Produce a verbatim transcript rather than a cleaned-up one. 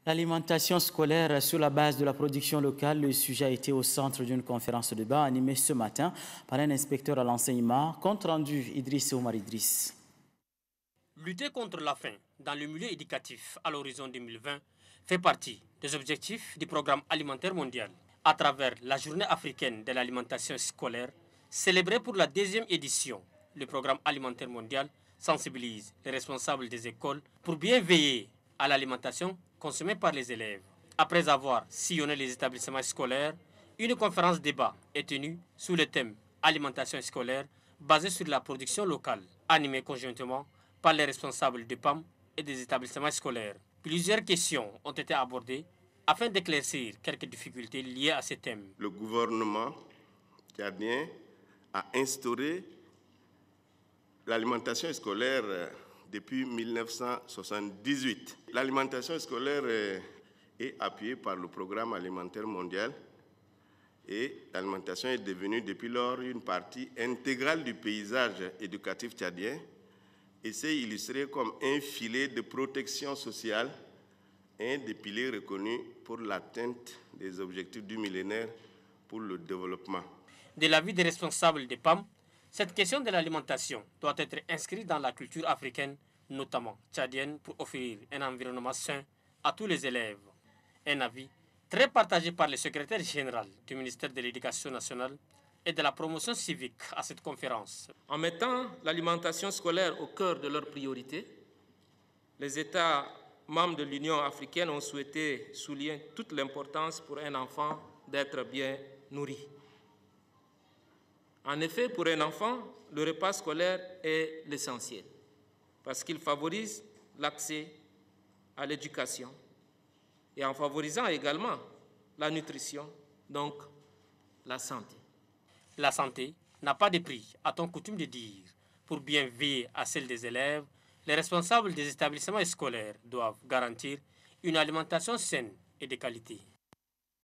L'alimentation scolaire sur la base de la production locale, le sujet a été au centre d'une conférence de débat animée ce matin par un inspecteur à l'enseignement. Compte rendu Idriss Omar Idriss. Lutter contre la faim dans le milieu éducatif à l'horizon deux mille vingt fait partie des objectifs du programme alimentaire mondial. À travers la journée africaine de l'alimentation scolaire, célébrée pour la deuxième édition, le programme alimentaire mondial sensibilise les responsables des écoles pour bien veiller à l'alimentation consommée par les élèves. Après avoir sillonné les établissements scolaires, une conférence débat est tenue sous le thème alimentation scolaire basée sur la production locale, animée conjointement par les responsables de P A M et des établissements scolaires. Plusieurs questions ont été abordées afin d'éclaircir quelques difficultés liées à ce thème. Le gouvernement tchadien a instauré l'alimentation scolaire depuis mille neuf cent soixante-dix-huit. L'alimentation scolaire est appuyée par le programme alimentaire mondial et l'alimentation est devenue depuis lors une partie intégrale du paysage éducatif tchadien et s'est illustrée comme un filet de protection sociale et un des piliers reconnus pour l'atteinte des objectifs du millénaire pour le développement. De l'avis des responsables des P A M, cette question de l'alimentation doit être inscrite dans la culture africaine, notamment tchadienne, pour offrir un environnement sain à tous les élèves. Un avis très partagé par le secrétaire général du ministère de l'Éducation nationale et de la promotion civique à cette conférence. En mettant l'alimentation scolaire au cœur de leurs priorités, les États membres de l'Union africaine ont souhaité souligner toute l'importance pour un enfant d'être bien nourri. En effet, pour un enfant, le repas scolaire est l'essentiel parce qu'il favorise l'accès à l'éducation et en favorisant également la nutrition, donc la santé. La santé n'a pas de prix, a-t-on coutume de dire. Pour bien veiller à celle des élèves, les responsables des établissements scolaires doivent garantir une alimentation saine et de qualité.